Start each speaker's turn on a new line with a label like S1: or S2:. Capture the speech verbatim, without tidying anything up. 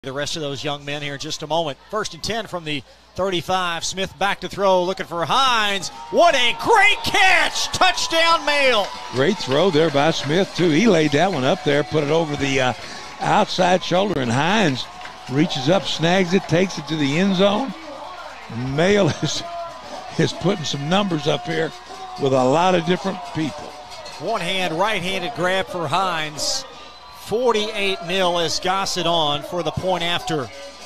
S1: The rest of those young men here in just a moment. First and ten from the thirty-five. Smith back to throw, looking for Hinz. What a great catch! Touchdown, Male.
S2: Great throw there by Smith, too. He laid that one up there, put it over the uh, outside shoulder, and Hinz reaches up, snags it, takes it to the end zone. Male is, is putting some numbers up here with a lot of different people.
S1: One hand, right-handed grab for Hinz. forty-eight nil as Gossett on for the point after.